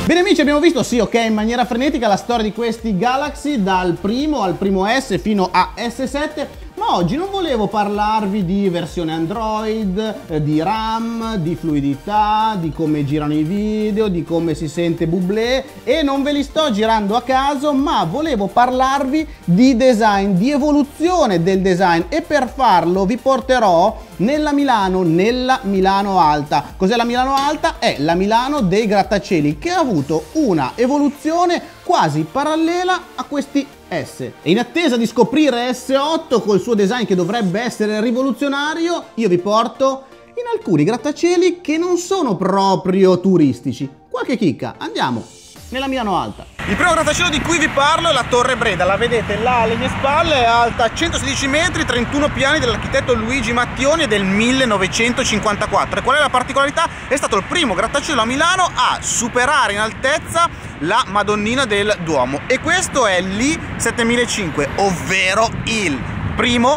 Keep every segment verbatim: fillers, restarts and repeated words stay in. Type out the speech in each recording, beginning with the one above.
Bene amici, abbiamo visto, sì, ok, in maniera frenetica la storia di questi Galaxy dal primo al primo S fino a S sette, ma oggi non volevo parlarvi di versione Android, eh, di RAM, di fluidità, di come girano i video, di come si sente bublé, e non ve li sto girando a caso, ma volevo parlarvi di design, di evoluzione del design, e per farlo vi porterò nella Milano, nella Milano Alta. Cos'è la Milano Alta? È la Milano dei grattacieli, che ha avuto una evoluzione quasi parallela a questi S. E in attesa di scoprire S otto col suo design che dovrebbe essere rivoluzionario, io vi porto in alcuni grattacieli che non sono proprio turistici. Qualche chicca, andiamo nella Milano Alta. Il primo grattacielo di cui vi parlo è la Torre Breda, la vedete là alle mie spalle, è alta centosedici metri, trentuno piani, dell'architetto Luigi Mattioni, del millenovecentocinquantaquattro. E qual è la particolarità? È stato il primo grattacielo a Milano a superare in altezza la Madonnina del Duomo, e questo è l'I settemilacinquecento, ovvero il primo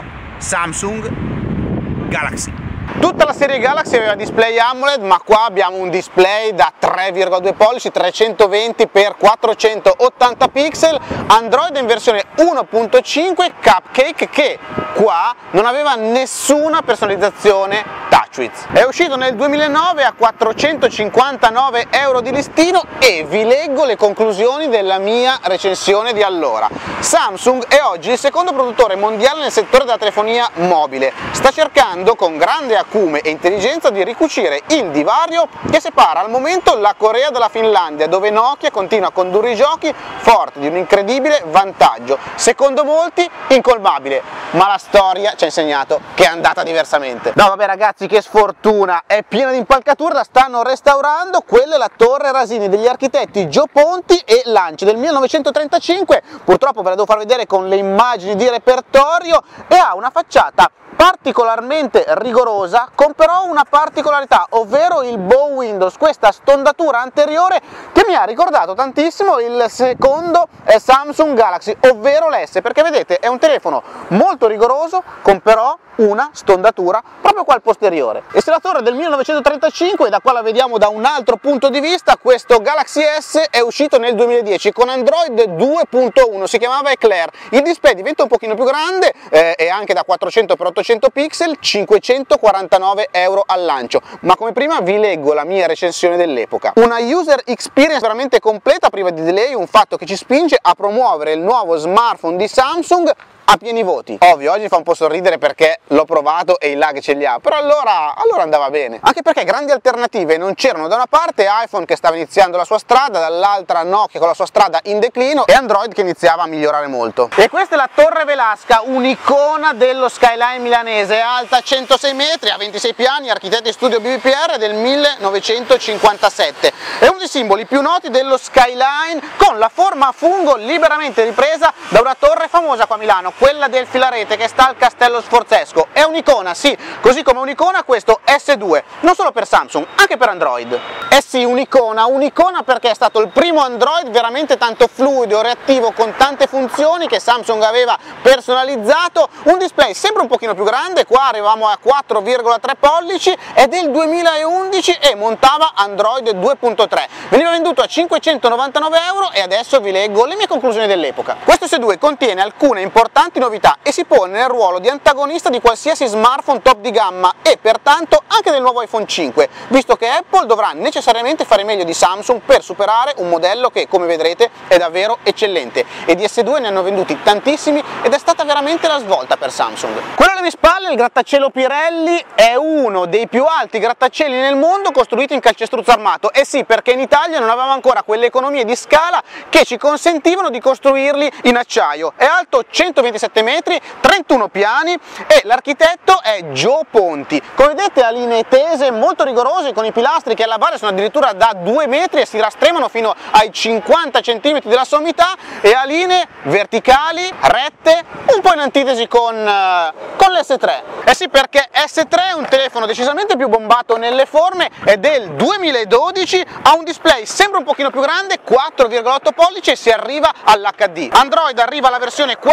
Samsung Galaxy. Tutta la serie Galaxy aveva display AMOLED, ma qua abbiamo un display da tre virgola due pollici, trecentoventi per quattrocentottanta pixel, Android in versione uno punto cinque Cupcake, che qua non aveva nessuna personalizzazione TouchWiz. È uscito nel duemilanove a quattrocentocinquantanove euro di listino, e vi leggo le conclusioni della mia recensione di allora. Samsung è oggi il secondo produttore mondiale nel settore della telefonia mobile, sta cercando con grande acume e intelligenza di ricucire il divario che separa al momento la Corea dalla Finlandia, dove Nokia continua a condurre i giochi forte di un incredibile vantaggio, secondo molti incolmabile, ma la storia ci ha insegnato che è andata diversamente. No vabbè ragazzi, che sfortuna, è piena di impalcature, la stanno restaurando. Quella è la Torre Rasini degli architetti Gio Ponti e Lanci, del millenovecentotrentacinque, purtroppo ve la devo far vedere con le immagini di repertorio, e ha una facciata particolarmente rigorosa, con però una particolarità, ovvero il bow windows, questa stondatura anteriore che mi ha ricordato tantissimo il secondo Samsung Galaxy, ovvero l'S, perché vedete è un telefono molto rigoroso con però una stondatura proprio qua al posteriore. E se la torre del millenovecentotrentacinque, da qua la vediamo da un altro punto di vista, questo Galaxy S è uscito nel duemiladieci con Android due punto uno, si chiamava Eclair, il display diventa un pochino più grande, eh, e anche da quattrocento per ottocento pixel, cinquecentoquarantanove euro al lancio, ma come prima vi leggo la mia recensione dell'epoca. Una user experience veramente completa, priva di delay, un fatto che ci spinge a promuovere il nuovo smartphone di Samsung a pieni voti. Ovvio, oggi fa un po' sorridere perché l'ho provato e i lag ce li ha, però allora, allora andava bene, anche perché grandi alternative non c'erano. Da una parte iPhone che stava iniziando la sua strada, dall'altra Nokia con la sua strada in declino, e Android che iniziava a migliorare molto. E questa è la Torre Velasca, un'icona dello skyline milanese, alta centosei metri, a ventisei piani, architetti studio B B P R del millenovecentocinquantasette. È uno dei simboli più noti dello skyline, con la forma a fungo liberamente ripresa da una torre famosa qua a Milano, quella del Filarete che sta al Castello Sforzesco. È un'icona, sì, così come un'icona questo S due, non solo per Samsung, anche per Android. Eh sì, un'icona, un'icona perché è stato il primo Android veramente tanto fluido, reattivo, con tante funzioni che Samsung aveva personalizzato, un display sempre un pochino più grande, qua arrivavamo a quattro virgola tre pollici, è del duemilaundici e montava Android due punto tre, veniva venduto a cinquecentonovantanove euro, e adesso vi leggo le mie conclusioni dell'epoca. Questo S due contiene alcune importanti novità e si pone nel ruolo di antagonista di qualsiasi smartphone top di gamma, e pertanto anche del nuovo iPhone cinque, visto che Apple dovrà necessariamente fare meglio di Samsung per superare un modello che, come vedrete, è davvero eccellente, e di S due ne hanno venduti tantissimi ed è stata veramente la svolta per Samsung. Quello alle mie spalle, il grattacielo Pirelli, è uno dei più alti grattacieli nel mondo costruiti in calcestruzzo armato. E sì, perché in Italia non avevamo ancora quelle economie di scala che ci consentivano di costruirli in acciaio. È alto centoventisette metri, trentuno piani, e l'architetto è Gio Ponti. Come vedete ha linee tese molto rigorose, con i pilastri che alla base sono addirittura da due metri e si rastremano fino ai cinquanta centimetri della sommità, e ha linee verticali, rette, un po' in antitesi con, uh, con l'S tre. Eh sì, perché S tre è un telefono decisamente più bombato nelle forme, è del duemiladodici, ha un display sempre un pochino più grande, quattro virgola otto pollici, e si arriva all'H D. Android arriva alla versione quattro punto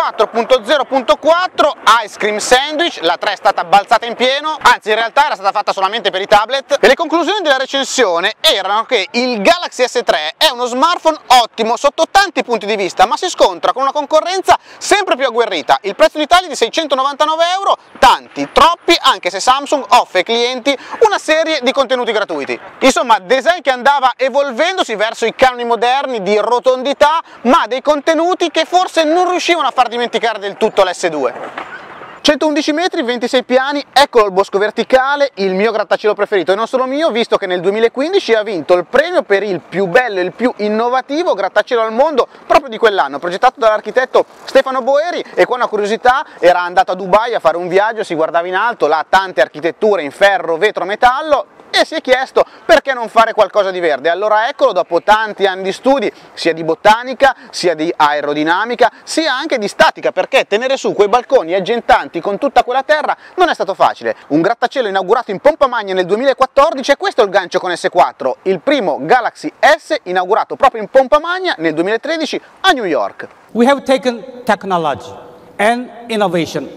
punto zero punto quattro, Ice Cream Sandwich, la tre è stata balzata in pieno, anzi in realtà era stata fatta solamente per i tablet, e le conclusioni della recensione erano che il Galaxy S tre è uno smartphone ottimo sotto tanti punti di vista, ma si scontra con una concorrenza sempre più agguerrita. Il prezzo in Italia è di seicentonovantanove euro, tanti, troppi, anche se Samsung offre ai clienti una serie di contenuti gratuiti. Insomma, design che andava evolvendosi verso i canoni moderni di rotondità, ma dei contenuti che forse non riuscivano a far dimenticare del tutto l'S due. centoundici metri, ventisei piani, eccolo il bosco verticale, il mio grattacielo preferito, e non solo mio, visto che nel duemilaquindici ha vinto il premio per il più bello e il più innovativo grattacielo al mondo proprio di quell'anno, progettato dall'architetto Stefano Boeri. E qua una curiosità: era andato a Dubai a fare un viaggio, si guardava in alto, là tante architetture in ferro, vetro, metallo, e si è chiesto perché non fare qualcosa di verde. Allora eccolo, dopo tanti anni di studi sia di botanica, sia di aerodinamica, sia anche di statica, perché tenere su quei balconi aggentanti con tutta quella terra non è stato facile. Un grattacielo inaugurato in pompa magna nel duemilaquattordici, e questo è il gancio con S quattro, il primo Galaxy S inaugurato proprio in pompa magna nel duemilatredici a New York. We have taken technology and innovation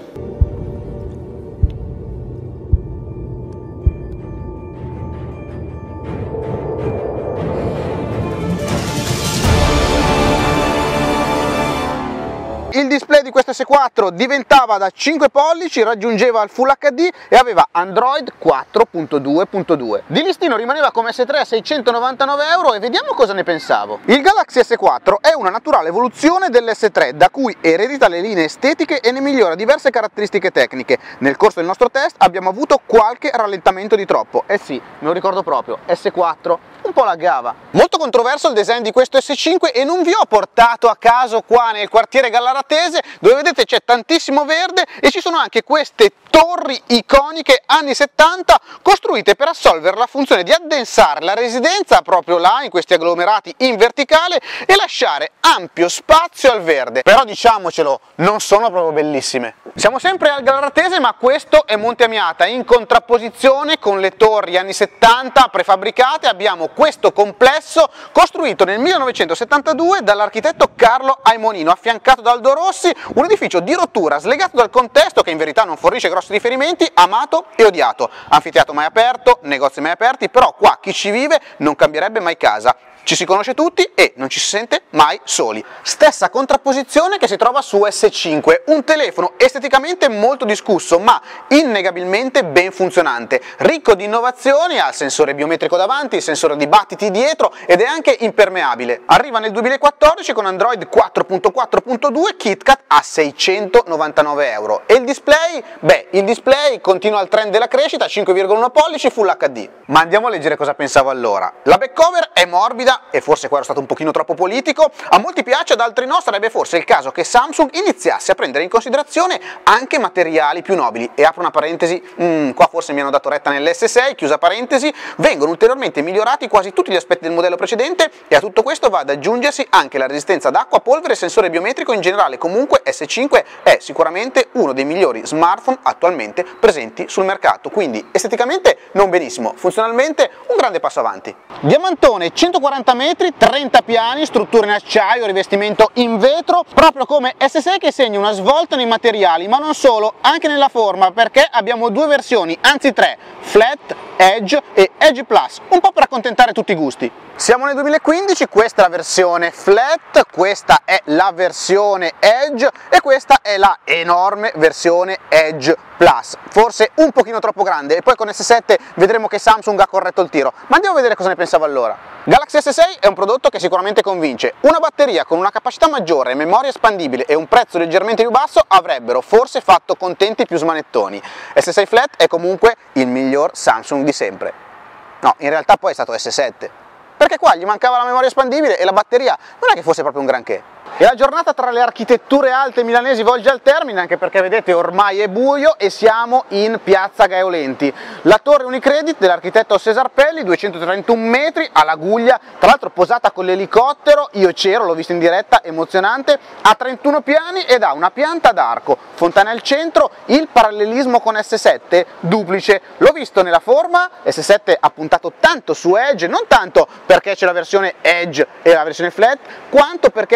Il display di questo S quattro diventava da cinque pollici, raggiungeva il Full H D e aveva Android quattro punto due punto due. Di listino rimaneva come S tre a seicentonovantanove euro, e vediamo cosa ne pensavo. Il Galaxy S quattro è una naturale evoluzione dell'S tre, da cui eredita le linee estetiche e ne migliora diverse caratteristiche tecniche. Nel corso del nostro test abbiamo avuto qualche rallentamento di troppo. Eh sì, me lo ricordo proprio, S quattro un po' laggava. Molto controverso il design di questo S cinque, e non vi ho portato a caso qua nel quartiere Gallaratese, dove vedete c'è tantissimo verde e ci sono anche queste torri iconiche anni settanta costruite per assolvere la funzione di addensare la residenza proprio là in questi agglomerati in verticale e lasciare ampio spazio al verde. Però diciamocelo, non sono proprio bellissime. Siamo sempre al Gallaratese, ma questo è Monte Amiata. In contrapposizione con le torri anni settanta prefabbricate abbiamo questo complesso costruito nel millenovecentosettantadue dall'architetto Carlo Aimonino, affiancato da Aldo Rossi, un edificio di rottura, slegato dal contesto, che in verità non fornisce grossi riferimenti, amato e odiato. Anfiteatro mai aperto, negozi mai aperti, però qua chi ci vive non cambierebbe mai casa. Ci si conosce tutti e non ci si sente mai soli. Stessa contrapposizione che si trova su S cinque, un telefono esteticamente molto discusso ma innegabilmente ben funzionante, ricco di innovazioni, ha il sensore biometrico davanti, il sensore di battiti dietro ed è anche impermeabile. Arriva nel duemilaquattordici con Android quattro punto quattro punto due, KitKat a seicentonovantanove euro. E il display? Beh, il display continua il trend della crescita, cinque virgola uno pollici Full H D. Ma andiamo a leggere cosa pensavo allora. La back cover è morbida, e forse qua ero stato un pochino troppo politico, a molti piace, ad altri no. Sarebbe forse il caso che Samsung iniziasse a prendere in considerazione anche materiali più nobili. E apro una parentesi, mm, qua forse mi hanno dato retta nell'S sei, chiusa parentesi, vengono ulteriormente migliorati quasi tutti gli aspetti del modello precedente, e a tutto questo va ad aggiungersi anche la resistenza ad acqua, polvere e sensore biometrico. In generale comunque S cinque è sicuramente uno dei migliori smartphone attualmente presenti sul mercato, quindi esteticamente non benissimo, funzionalmente un grande passo avanti. Diamantone centoquaranta metri, trenta piani, struttura in acciaio, rivestimento in vetro, proprio come S sei, che segna una svolta nei materiali, ma non solo, anche nella forma, perché abbiamo due versioni, anzi tre, Flat, Edge e Edge Plus, un po' per accontentare tutti i gusti. Siamo nel duemilaquindici, questa è la versione Flat, questa è la versione Edge e questa è la enorme versione Edge Plus, forse un pochino troppo grande, e poi con S sette vedremo che Samsung ha corretto il tiro. Ma andiamo a vedere cosa ne pensavo allora. Galaxy S sei è un prodotto che sicuramente convince. Una batteria con una capacità maggiore, memoria espandibile e un prezzo leggermente più basso avrebbero forse fatto contenti più smanettoni. S sei Flat è comunque il miglior Samsung di sempre. No, in realtà poi è stato S sette, perché qua gli mancava la memoria espandibile e la batteria non è che fosse proprio un granché. E la giornata tra le architetture alte milanesi volge al termine, anche perché vedete ormai è buio e siamo in piazza Gaeolenti. La torre Unicredit dell'architetto Cesar Pelli, duecentotrentuno metri, alla Guglia, tra l'altro posata con l'elicottero, io c'ero, l'ho visto in diretta, emozionante, ha trentuno piani ed ha una pianta d'arco, fontana al centro, il parallelismo con S sette duplice. L'ho visto nella forma, S sette ha puntato tanto su Edge, non tanto perché c'è la versione Edge e la versione Flat, quanto perché è stondato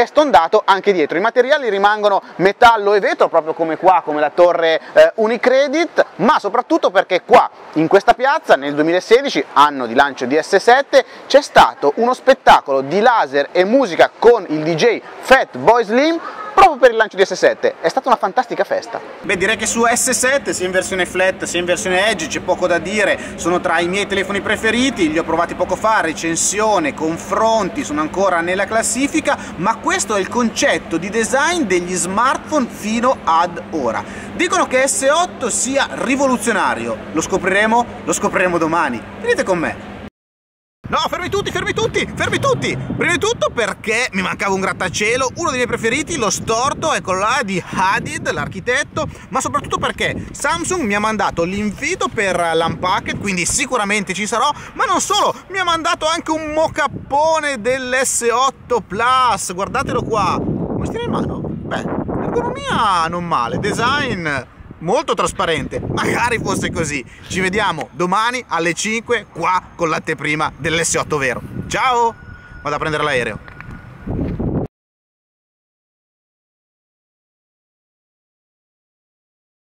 lavorato anche dietro. I materiali rimangono metallo e vetro, proprio come qua, come la torre eh, Unicredit, ma soprattutto perché qua, in questa piazza, nel duemilasedici, anno di lancio di S sette, c'è stato uno spettacolo di laser e musica con il D J Fatboy Slim, proprio per il lancio di S sette. È stata una fantastica festa. Beh, direi che su S sette, sia in versione flat sia in versione Edge, c'è poco da dire. Sono tra i miei telefoni preferiti, li ho provati poco fa, recensione, confronti, sono ancora nella classifica, ma questo è il concetto di design degli smartphone fino ad ora. Dicono che S otto sia rivoluzionario, lo scopriremo, lo scopriremo domani. Venite con me. No, fermi tutti, fermi tutti, fermi tutti! Prima di tutto perché mi mancava un grattacielo, uno dei miei preferiti, lo storto, eccolo là, di Hadid, l'architetto, ma soprattutto perché Samsung mi ha mandato l'invito per l'Unpacked, quindi sicuramente ci sarò, ma non solo, mi ha mandato anche un mocappone dell'S otto Plus, guardatelo qua, come stile in mano? Beh, ergonomia non male, design molto trasparente, magari fosse così. Ci vediamo domani alle cinque qua con l'anteprima dell'S otto vero. Ciao, vado a prendere l'aereo.